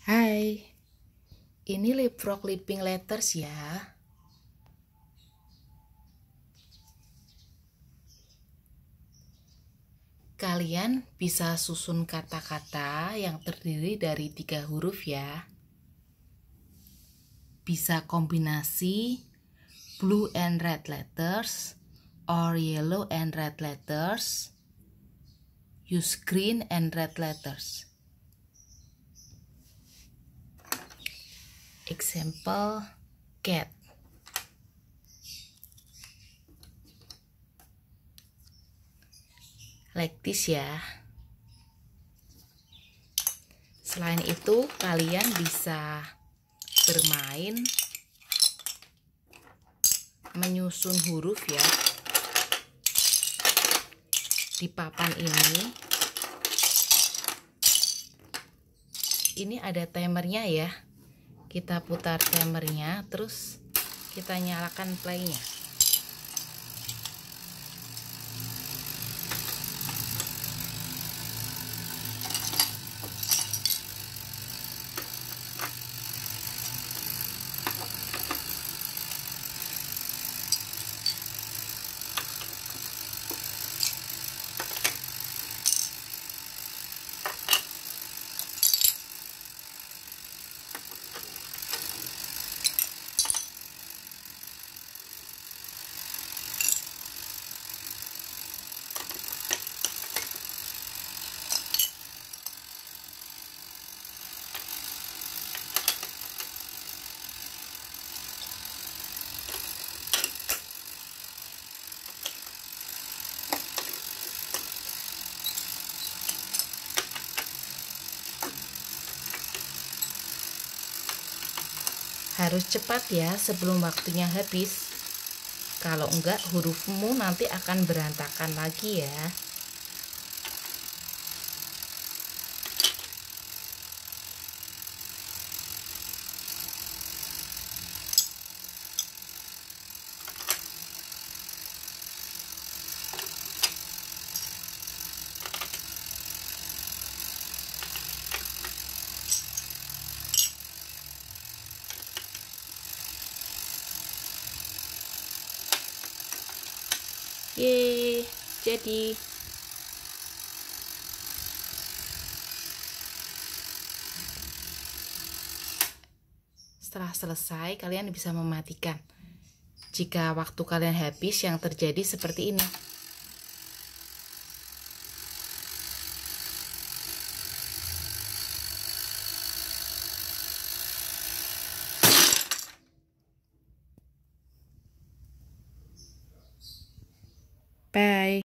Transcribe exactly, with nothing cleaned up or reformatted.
Hai, ini Leapfrog Leaping Letters ya. Kalian bisa susun kata-kata yang terdiri dari tiga huruf ya. Bisa kombinasi blue and red letters or yellow and red letters. Use green and red letters. Example, cat. Like this ya. Selain itu, kalian bisa bermain menyusun huruf ya di papan ini. Ini ada timernya ya. Kita putar timernya, terus kita nyalakan playnya. Harus cepat ya sebelum waktunya habis. Kalau enggak, hurufmu nanti akan berantakan lagi ya. Yeay, jadi setelah selesai kalian bisa mematikan. Jika waktu kalian habis, yang terjadi seperti ini. Bye.